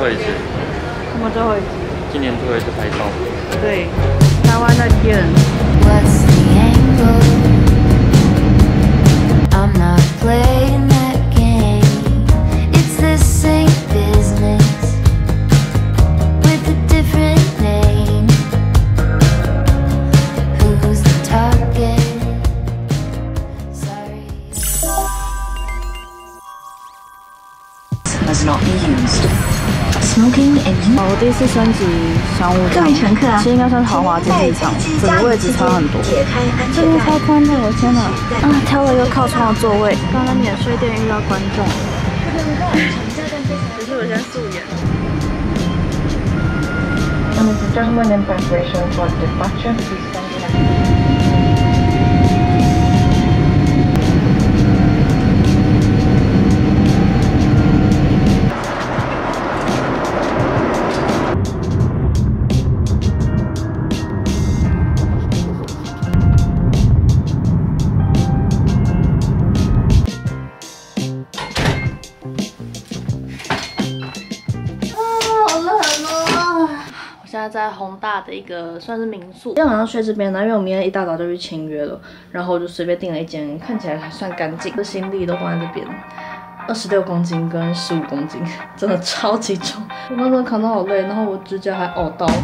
后一次。 什么最后一次？ 今年最后一次拍照。 对，台湾的店。 What's the angle? I'm not playing that game. It's the same business with a different name. Who's the target? Sorry. Must not be used. Smoking and you. 我第一次升级商务舱，其实应该算豪华经济舱，整个位置差很多。这边超宽的，我天哪！啊，挑了一个靠窗的座位。刚刚免税店遇到观众了，只是我现在素颜。 Ladies and gentlemen, in preparation for departure, please stand behind. 现在在宏大的一个算是民宿，今天晚上睡这边呢，因为我明天一大早就去签约了，然后我就随便订了一间，看起来还算干净，这行李都放在这边，26公斤跟15公斤，真的超级重，我刚刚扛到好累，然后我指甲还凹到。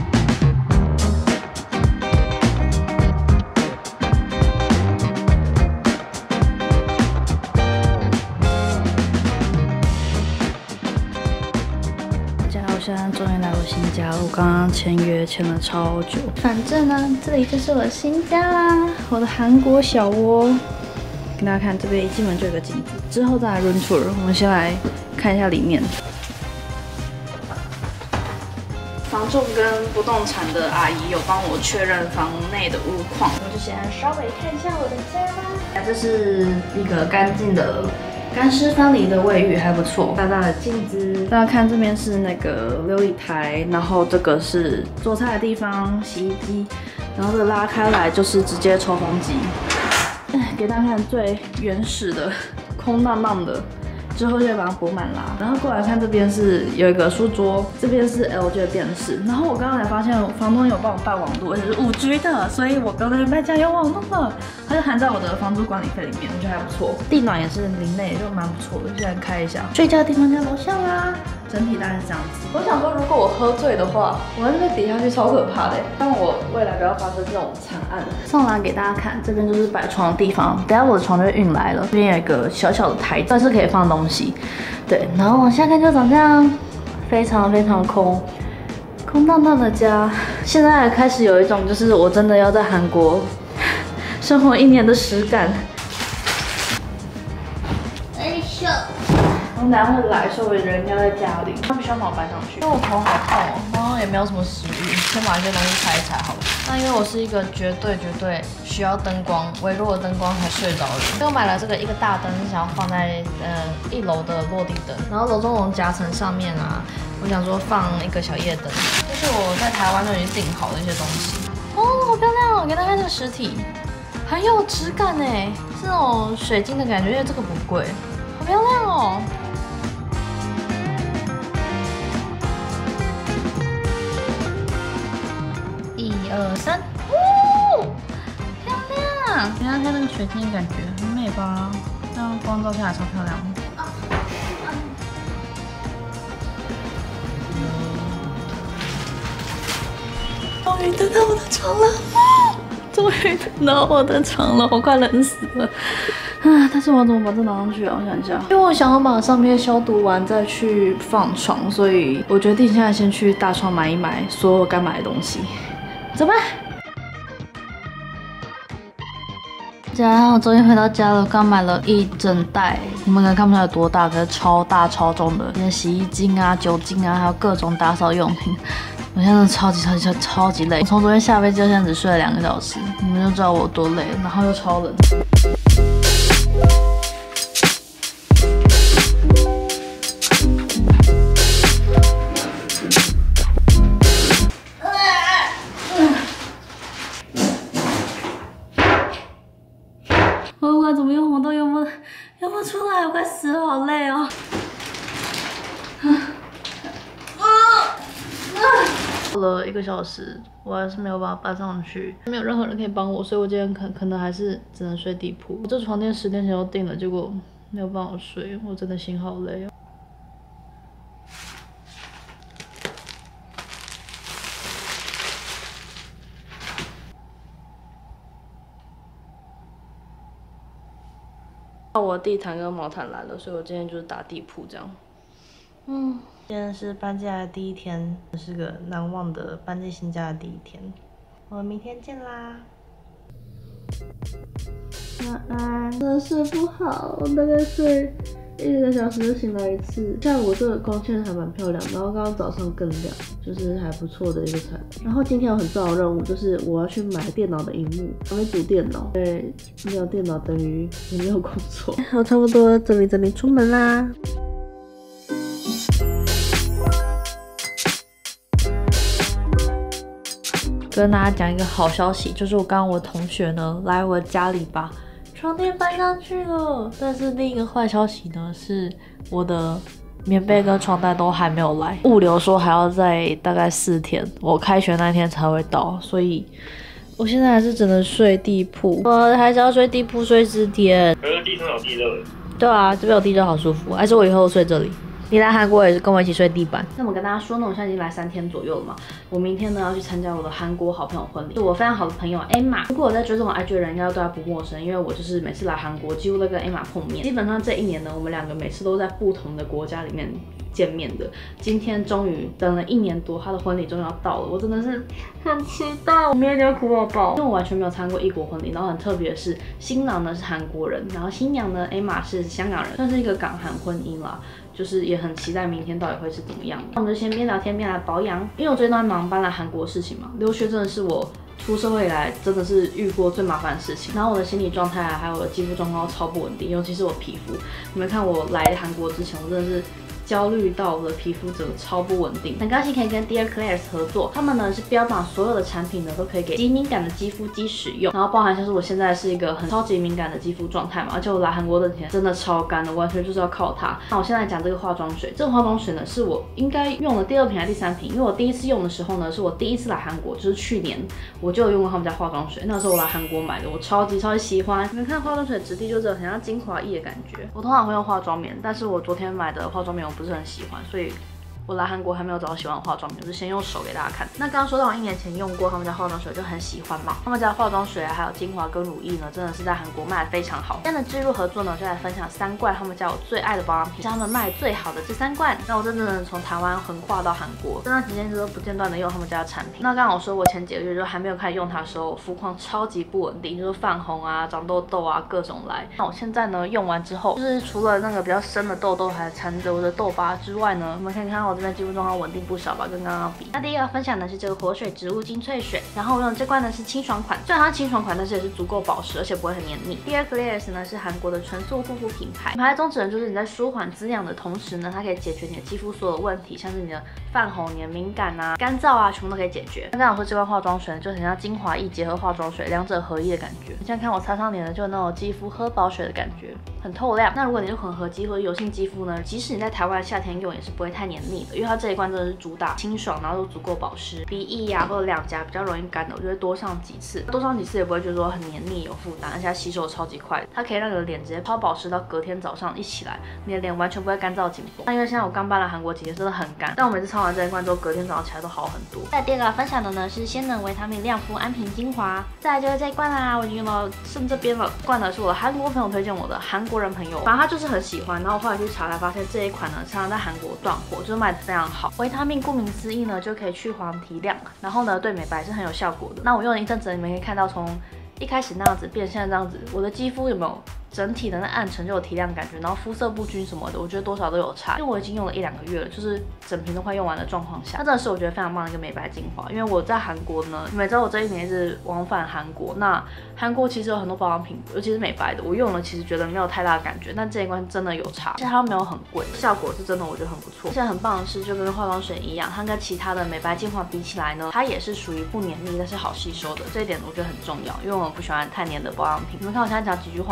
现在终于来我新家了，我刚刚签约签了超久。反正呢，这里就是我的新家啦，我的韩国小窝。给大家看，这边一进门就有个镜子，之后再来 room tour。我们先来看一下里面。房仲跟不动产的阿姨有帮我确认房内的屋况，我就先稍微看一下我的家吧。这是一个干净的。干湿分离的卫浴还不错，大大的镜子。大家看这边是那个琉璃台，然后这个是做菜的地方，洗衣机，然后这个拉开来就是直接抽风机。给大家看最原始的，空荡荡的。之后就会把它补满啦。然后过来看这边是有一个书桌，这边是 LG 的电视。然后我刚刚才发现房东有帮我办网络，而且是5G 的，所以我刚才卖家有网络了，它就含在我的房租管理费里面，我觉得还不错。地暖也是邻内，就蛮不错的，现在开一下。睡觉的地方在楼下啦。整体大概是这样子。我想说，如果我喝醉的话，我在这边底下去超可怕的。但我未来不要发生这种惨案。上来给大家看，这边就是摆床的地方。等下我的床就会运来了。这边有一个小小的台子，算是可以放东西。对，然后往下看就长这样，非常非常空，空荡荡的家。现在开始有一种就是我真的要在韩国生活1年的实感。我们等下会来，所以我人要在家里。他必须要把我搬上去，因为我头好痛哦，然后也没有什么食欲，先把一些东西拆一拆好了。那因为我是一个绝对需要灯光、微弱的灯光才睡着的人，所以我买了这个一个大灯，是想要放在1楼的落地灯，然后楼中楼夹层上面啊，我想说放一个小夜灯，这是我在台湾就已经订好的一些东西。哦，好漂亮哦！给大家看这个实体，很有质感哎，是那种水晶的感觉，因为这个不贵，好漂亮哦。1、2、3，哦，漂亮！给大家看那个水晶的感觉，很美吧？这样光照下来超漂亮。终于等到我的床了，终于等到我的床了，我快冷死了。啊！但是我怎么把这拿上去啊？我想一下，因为我想要把上面消毒完再去放床，所以我决定现在先去大创买一买所有该买的东西。走吧。家，我终于回到家了。刚买了一整袋，你们可能看不出来有多大，可是超大超重的，这些洗衣精啊、酒精啊，还有各种打扫用品。我现在超级累。我从昨天下飞机到现在只睡了2个小时，你们就知道我有多累，然后又超冷。我不管怎么用，我都用不出来，我快死了，好累哦。 了1个小时，我还是没有把它搬上去，没有任何人可以帮我，所以我今天可能还是只能睡地铺。我这床垫10天前就订了，结果没有办法睡，我真的心好累哦。我的地毯跟毛毯来了，所以我今天就是打地铺这样。今天是搬进来的第1天，是个难忘的搬进新家的第1天。我们明天见啦。晚安。真的睡不好，我大概睡1个小时就醒来1次。下午这个光线还蛮漂亮，然后刚刚早上更亮，就是还不错的一个彩。然后今天有很重要的任务，就是我要去买电脑的萤幕，还没组电脑，对，没有电脑等于也没有工作。我差不多整理出门啦。跟大家讲一个好消息，就是我同学呢来我家里把床垫搬上去了。但是另一个坏消息呢，是我的棉被跟床单都还没有来，物流说还要在大概4天，我开学那天才会到，所以我现在还是只能睡地铺，我还是要睡地铺睡10天。 可是地上有地热。 对啊，这边有地热好舒服，还是我以后睡这里。你来韩国也是跟我一起睡地板。那我跟大家说呢，我现在已经来3天左右了嘛。我明天呢要去参加我的韩国好朋友婚礼，是我非常好的朋友 Emma。如果我在追踪我 IG 的人，应该都对她不陌生，因为我就是每次来韩国几乎都跟 Emma 碰面。基本上这1年呢，我们2个每次都在不同的国家里面见面的。今天终于等了1年多，她的婚礼终于要到了，我真的是很期待。我明天就要哭宝宝，因为我完全没有参加过异国婚礼。然后很特别的是，新郎呢是韩国人，然后新娘呢 Emma 是香港人，算是一个港韩婚姻啦。就是也很期待明天到底会是怎么样的。那我们就先边聊天边来保养，因为我最近都在忙搬来韩国的事情嘛。留学真的是我出社会以来真的是遇过最麻烦的事情。然后我的心理状态还有我的肌肤状况都超不稳定，尤其是我皮肤。你们看我来韩国之前，我真的是焦虑到我的皮肤整个超不稳定。很高兴可以跟 Dear Claire's 合作，他们呢是标榜所有的产品呢都可以给极敏感的肌肤肌使用，然后包含像是我现在是一个很超级敏感的肌肤状态嘛，而且我来韩国的天真的超干的，完全就是要靠它。那我现在讲这个化妆水，这个化妆水呢是我应该用了第2瓶还是第3瓶，因为我第1次用的时候呢是我第1次来韩国，就是去年我就有用过他们家化妆水，那时候我来韩国买的，我超级喜欢。你们看化妆水质地就是很像精华液的感觉。我通常会用化妆棉，但是我昨天买的化妆棉我不是很喜欢，所以我来韩国还没有找到喜欢的化妆棉，我就先用手给大家看。那刚刚说到我1年前用过他们家化妆水，就很喜欢嘛。他们家化妆水还有精华跟乳液呢，真的是在韩国卖的非常好。今天的置入合作呢，就来分享3罐他们家我最爱的保养品，是他们卖最好的这3罐。那我真的能从台湾横跨到韩国，这段时间一直都不间断的用他们家的产品。那刚刚我说我前几个月就还没有开始用它的时候，肤况超级不稳定，就是泛红啊、长痘痘啊各种来。那我现在呢用完之后，就是除了那个比较深的痘痘还缠着我的痘疤之外呢，你们可以看到我这边肌肤状况稳定不少吧，跟刚刚比。那第一个要分享的是这个活水植物精粹水，然后我用的这罐呢是清爽款，虽然它清爽款，但是也是足够保湿，而且不会很黏腻。Dear Claire's 呢是韩国的纯素护肤品牌，品牌的宗旨呢就是你在舒缓滋养的同时呢，它可以解决你的肌肤所有的问题，像是你的泛红、你的敏感啊、干燥啊，全部都可以解决。那刚刚我说这罐化妆水呢，就很像精华液结合化妆水，两者合一的感觉。你现在看我擦上脸呢，就有那种肌肤喝饱水的感觉，很透亮。那如果你是混合肌或者油性肌肤呢，即使你在台湾夏天用也是不会太黏腻的，因为它这一罐真的是主打清爽，然后又足够保湿。鼻翼啊或者两颊比较容易干的，我就会多上几次，多上几次也不会觉得说很黏腻有负担，而且它吸收超级快，它可以让你的脸直接超保湿到隔天早上一起来，你的脸完全不会干燥紧绷。那因为现在我刚搬来韩国几天，真的很干，但我每次擦完这一罐之后，隔天早上起来都好很多。再第二个要分享的呢是鲜能维他命亮肤安瓶精华，再来就是这一罐啦，我已经用到剩这边了。这罐呢是我的韩国朋友推荐我的，韩国人朋友，反正他就是很喜欢，然后后来去查才发现这一款呢常常在韩国断货，就是卖的非常好。维他命顾名思义呢就可以去黄提亮，然后呢对美白是很有效果的。那我用了一阵子，你们可以看到从一开始那样子变现在这样子，我的肌肤有没有整体的那暗沉就有提亮感觉，然后肤色不均什么的，我觉得多少都有差。因为我已经用了1-2个月了，就是整瓶都快用完的状况下，那真的是我觉得非常棒的一个美白精华。因为我在韩国呢，你们知道我这1年是往返韩国，那韩国其实有很多保养品，尤其是美白的，我用了其实觉得没有太大的感觉，但这一罐真的有差，而且它没有很贵，效果是真的我觉得很不错。现在很棒的是，就跟化妆水一样，它跟其他的美白精华比起来呢，它也是属于不黏腻但是好吸收的，这一点我觉得很重要，因为我不喜欢太黏的保养品。你们看我现在讲几句话呢，其实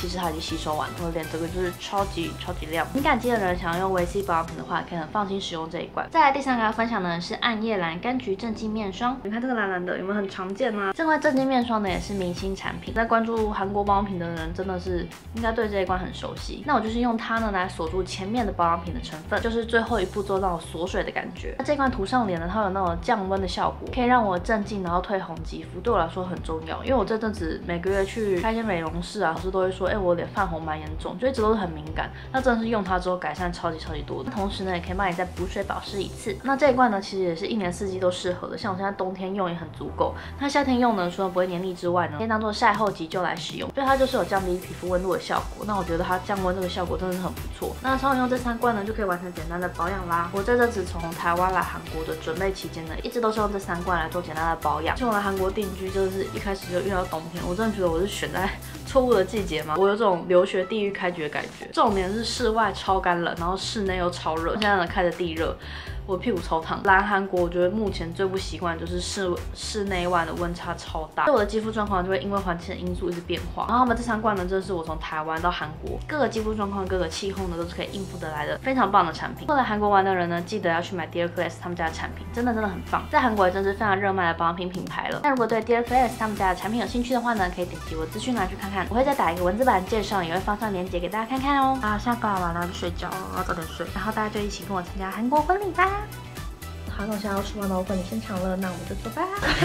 实它已经吸收完，我的脸整个就是超级亮。敏感肌的人想要用维 C 保养品的话，可以很放心使用这一罐。再来第3个要分享的是暗夜蓝柑橘镇静面霜。你看这个蓝蓝的，有没有很常见啊？这款镇静面霜呢也是明星产品，在关注韩国保养品的人真的是应该对这一罐很熟悉。那我就是用它呢来锁住前面的保养品的成分，就是最后一步做到锁水的感觉。那这罐涂上脸呢，它有那种降温的效果，可以让我镇静然后退红肌肤，对我来说很重要。因为我这阵子每个月去开一些美容室啊，老师都会说，我脸泛红蛮严重，就一直都是很敏感。那真的是用它之后改善超级多的，同时呢也可以帮你再补水保湿一次。那这一罐呢其实也是1年4季都适合的，像我现在冬天用也很足够。那夏天用呢，除了不会黏腻之外呢，可以当做晒后急救来使用，所以它就是有降低皮肤温度的效果。那我觉得它降温这个效果真的是很不错。那稍微用这3罐呢，就可以完成简单的保养啦。我这阵子从台湾来韩国的准备期间呢，一直都是用这3罐来做简单的保养。我来韩国定居，就是一开始就遇到冬天，我真的觉得我是选在错误的季节嘛。我有这种留学地狱开局的感觉。重点是室外超干冷，然后室内又超热。现在呢开着地热，我屁股超烫。来韩国，我觉得目前最不习惯就是室内外的温差超大，对我的肌肤状况就会因为环境的因素一直变化。然后他们这3罐呢，真的是我从台湾到韩国各个肌肤状况、各个气候呢都是可以应付得来的，非常棒的产品。后来韩国玩的人呢，记得要去买 Dear Klairs 他们家的产品，真的很棒，在韩国也真是非常热卖的保养品品牌了。那如果对 Dear Klairs 他们家的产品有兴趣的话呢，可以点击我资讯栏去看看，我会再打一个文字版介绍，也会放上链接给大家看看哦。现在搞完了就睡觉了，我要早点睡，然后大家就一起跟我参加韩国婚礼吧。好，那我现在要出发到婚礼现场了，那我们就走吧。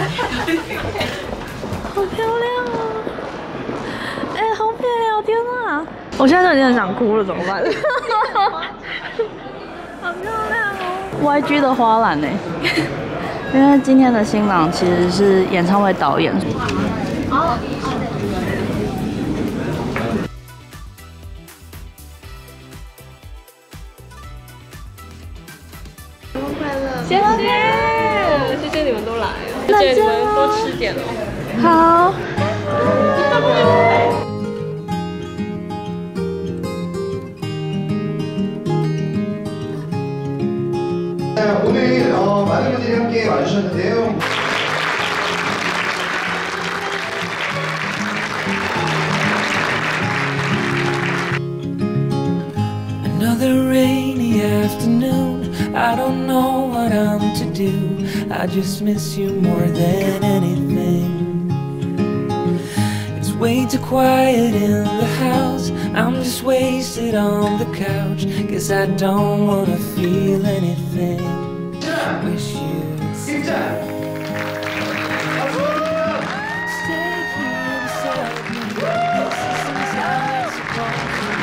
好漂亮哦！好漂亮！天哪，我现在就已经很想哭了，怎么办？好漂亮哦 ！YG 的花篮呢？因为今天的新郎其实是演唱会导演。 谢谢你们都来了，谢谢你们多吃点哦。 好。 오늘 많은 분들이 함께 와주셨는데요. Another rainy afternoon, I don't know what I'm to do. I just miss you more than anything. It's way too quiet in the house, I'm just wasted on the couch, 'cause I don't wanna feel anything. Wish you'd stay here beside me. This isn't how it's supposed to be.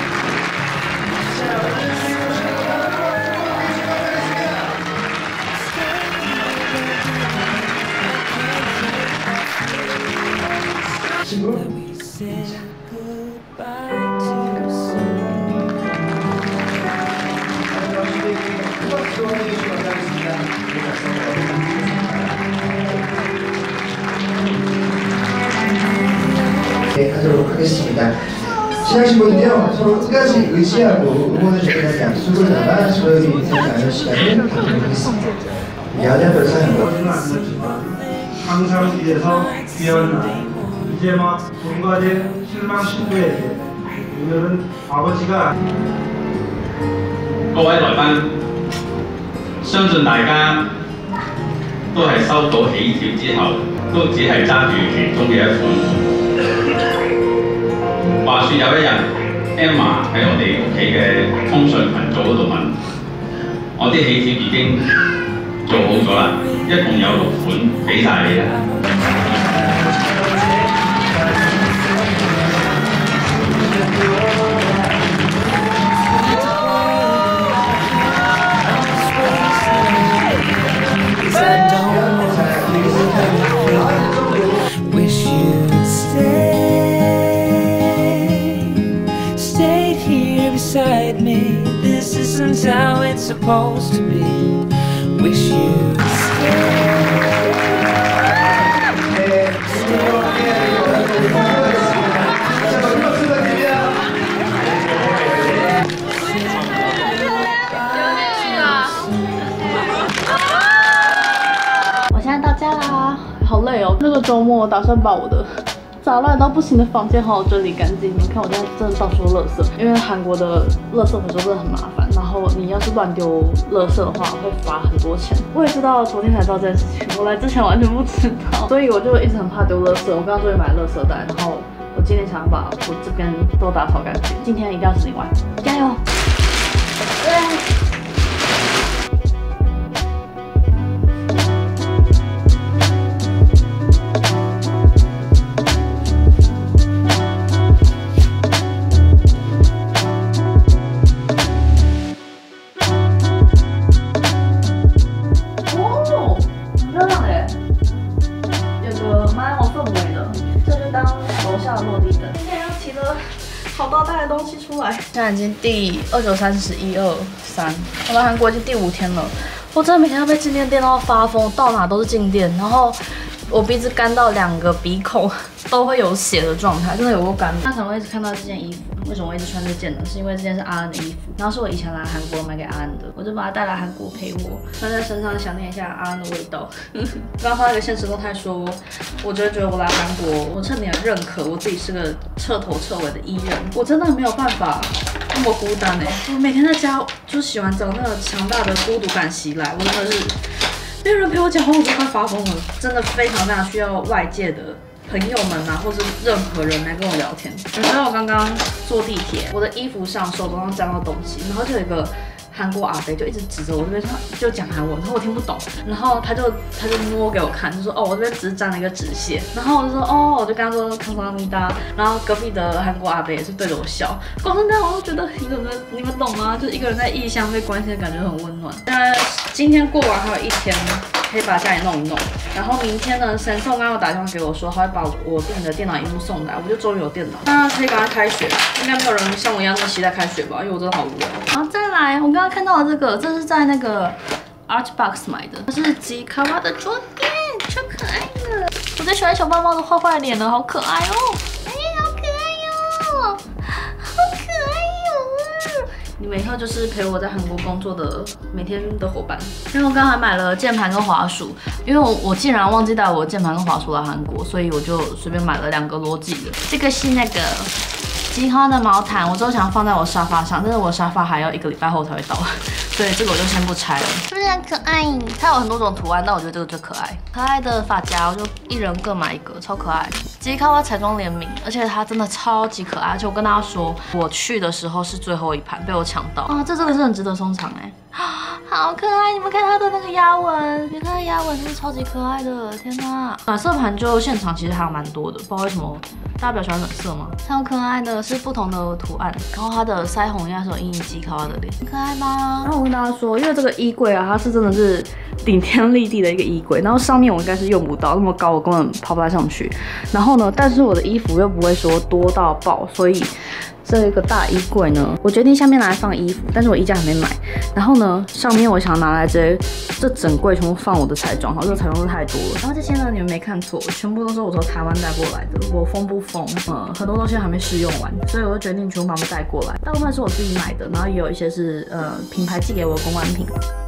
That we said goodbye too soon. 네, 가도록 하겠습니다. 신앙신 분은요, 서로 끝까지 의지하고 응원을 주는 약속을 담아 소연히 인생 나눌 시간을 갖도록 하겠습니다. 미안해 벌써요. 항상 위에서 귀한 이제 막 본가된 실망 신부에게 오늘은 아버지가 各位來賓，相信大家都係收到喜帖之後，都只係揸住其中嘅一款。話說有一日 ，Emma 喺我哋屋企嘅通訊群組嗰度問：我啲喜帖已經做好咗啦，一共有6款俾晒你啦。Beside me, this isn't how it's supposed to be. Wish you'd 我现在到家啦，好累哦。那个周末我打算把我的杂乱到不行的房间好好整理干净。你看我现在真的到处垃圾，因为韩国的垃圾回收真的很麻烦，然后你要是乱丢垃圾的话会罚很多钱。我也知道，昨天才知道这件事情，我来之前完全不知道，所以我就一直很怕丢垃圾。我刚刚终于买了垃圾袋，然后我今天想要把我这边都打扫干净，今天一定要整理完，加油！好多带的东西出来，现在已经第29、30、1、2、3，我来韩国已经第5天了。我真的每天要被静电电到发疯，到哪都是静电，然后我鼻子干到2个鼻孔都会有血的状态，真的有够干。他可能会一直看到这件衣服，为什么我一直穿这件呢？是因为这件是阿恩的衣服，然后是我以前来韩国买给阿恩的，我就把它带来韩国陪我，穿在身上想念一下阿恩的味道。刚刚发了一个现实动态说，我觉得我来韩国，我趁你的认可，我自己是个彻头彻尾的艺人，我真的没有办法那么孤单我每天在家就洗完澡，那个强大的孤独感袭来，我真的是没有人陪我讲话，我都快发疯了，真的非常非常需要外界的朋友们啊，或是任何人来跟我聊天。你知道我刚刚坐地铁，我的衣服上、手肘上沾到东西，然后就有一个韩国阿伯就一直指着我这边，就讲韩文，然后我听不懂，然后他就摸给我看，就说哦，我这边只是沾了一个纸屑，然后我就说哦，我就跟他说康康咪哒，然后隔壁的韩国阿伯也是对着我笑，光是这样我都觉得你们懂吗？就是一个人在异乡被关心的感觉很温暖。当然今天过完还有1天。可以把家里弄一弄，然后明天呢，神送刚刚有打电话给我说，他会把我订的电脑萤幕送来，我就终于有电脑，那可以赶快开学。应该没有人像我一样那么期待开学吧，因为我真的好无聊。然后再来，我刚刚看到的这是在那个 Artbox 买的，它是吉卡哇的桌垫，超可爱的。我最喜欢小猫猫的坏坏脸了，好可爱哦！哎，好可爱哟，好可爱哟！你们以后就是陪我在韩国工作的每天的伙伴。因为我刚才买了键盘跟滑鼠，因为我竟然忘记带我的键盘跟滑鼠来韩国，所以我就随便买了2个罗技的。这个是那个吉哈的毛毯，我之后想要放在我沙发上，但是我沙发还要1个礼拜后才会到，所以这个我就先不拆了。是不是很可爱？它有很多种图案，但我觉得这个最可爱。可爱的发夹，我就1人各买1个，超可爱。吉卡哇彩妆联名，而且它真的超级可爱。而且我跟大家说，我去的时候是最后一盘，被我抢到啊！这真的是很值得收藏好可爱！你们看它的那个压纹，你看它压纹真的超级可爱的，天哪！暖色盘就现场其实还有蛮多的，不知道为什么大家比较喜欢暖色吗？超可爱的，是不同的图案，然后它的腮红应该是有印吉卡哇的脸，可爱吗？然后我跟大家说，因为这个衣柜啊，它是真的是顶天立地的一个衣柜，然后上面我应该是用不到那么高，我根本爬不太上去。然后呢，但是我的衣服又不会说多到爆，所以这个大衣柜呢，我决定下面拿来放衣服，但是我衣架还没买。然后呢，上面我想拿来这整柜全部放我的彩妆，好，这个彩妆是太多了。然后这些呢，你们没看错，全部都是我从台湾带过来的。我疯不疯？很多东西还没试用完，所以我就决定全部把它们带过来。大部分是我自己买的，然后也有一些是品牌寄给我的公关品。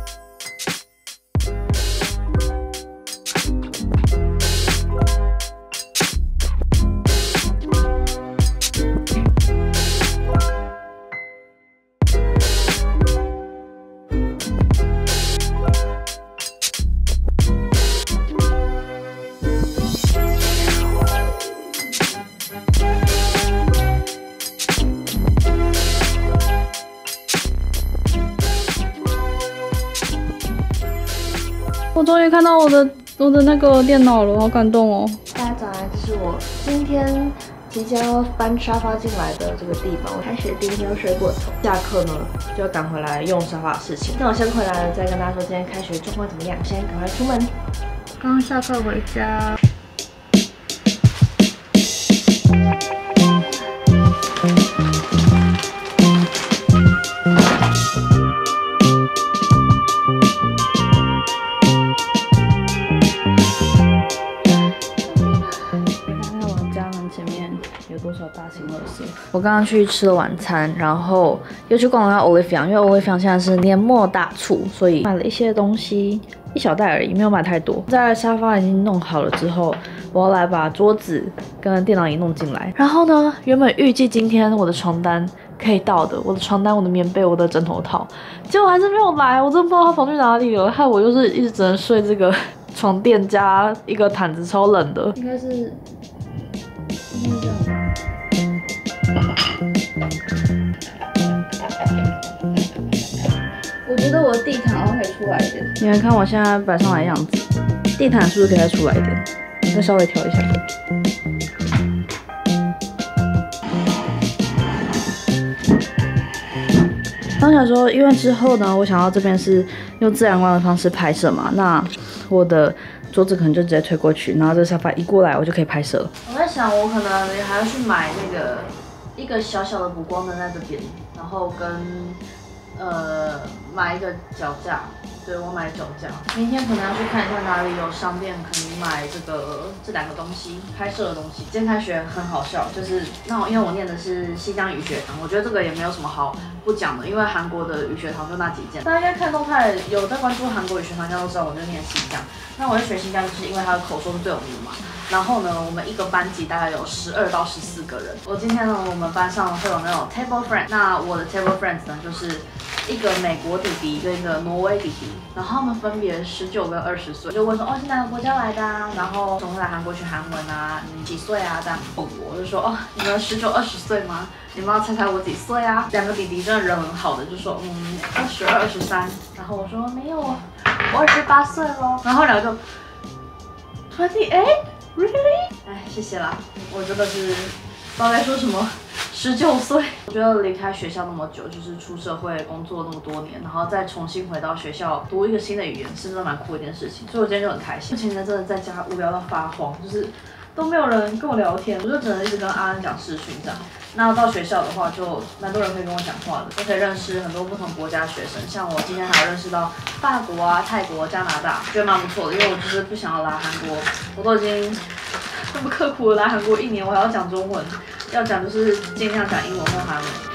我终于看到我的那个电脑了，好感动哦！大家早安，这是我今天即将要搬沙发进来的这个地方。我开学第1天睡过头，下课呢就要赶回来用沙发的事情。那我先回来了，再跟大家说今天开学状况怎么样。先赶快出门。刚下课回家。我刚刚去吃了晚餐，然后又去逛了Olivia，因为Olivia现在是年末大促，所以买了一些东西。 一小袋而已，没有买太多。在沙发已经弄好了之后，我要来把桌子跟电脑椅弄进来。然后呢，原本预计今天我的床单可以到的，我的床单、我的棉被、我的枕头套，结果还是没有来，我真的不知道它跑去哪里了，害我就是一直只能睡这个床垫加一个毯子，超冷的。应该是这样。我觉得我的地毯好像可以出来一点，你们看我现在摆上来的样子，地毯是不是可以再出来一点？再稍微调一下。刚想说，因为之后呢，我想要这边是用自然光的方式拍摄嘛，那我的桌子可能就直接推过去，然后这个沙发移过来，我就可以拍摄了。我在想，我可能还要去买那个一个小小的补光灯在这边，然后跟买一个脚架，对我买脚架。明天可能要去看一下哪里有商店可以买这两个东西，拍摄的东西。今天开学很好笑，就是因为我念的是西江语学堂，我觉得这个也没有什么好不讲的，因为韩国的语学堂就那几间。大家应该看动态有在关注韩国语学堂，应该都知道我就念西江。那我在学西江就是因为它的口说是最有名的嘛。然后呢，我们一个班级大概有12到14个人。我今天呢，我们班上会有那种 table friend， 那我的 table friends 呢，就是一个美国弟弟跟一个挪威弟弟，然后他们分别19跟20岁。就问说，哦，是哪个国家来的啊？然后怎么会来韩国学韩文啊？你几岁啊？这样问我，就说，哦，你们19、20岁吗？你们要猜猜我几岁啊？两个弟弟真的人很好的，就说22、23。然后我说没有啊，我28岁咯。然后两个就28。Really？ 哎，谢谢啦，我真的是不知道该说什么。19岁，我觉得离开学校那么久，就是出社会工作那么多年，然后再重新回到学校读一个新的语言，是真的蛮酷的一件事情。所以我今天就很开心。目前呢，真的在家无聊到发慌，就是都没有人跟我聊天，我就只能一直跟阿安讲视讯这样。那到学校的话，就蛮多人可以跟我讲话的，就可以认识很多不同国家的学生。像我今天还有认识到法国啊、泰国、加拿大，觉得蛮不错的。因为我就是不想要来韩国，我都已经这么刻苦的来韩国1年，我还要讲中文，要讲就是尽量讲英文或韩文。